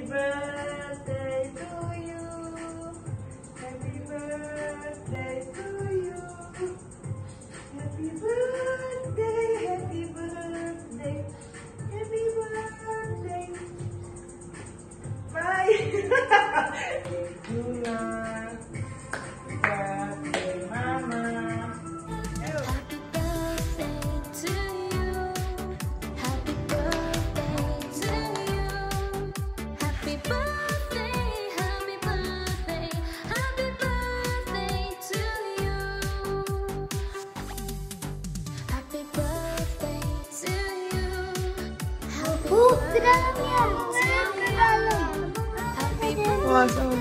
birthday to you. Happy birthday to you. Happy birthday, happy birthday, happy birthday. Bye. Bunga. Birthday, Mama. Happy birthday to you. Happy birthday to you. Happy birthday, happy birthday, happy birthday to you. Happy birthday to you. Happy birthday to you. Happy birthday.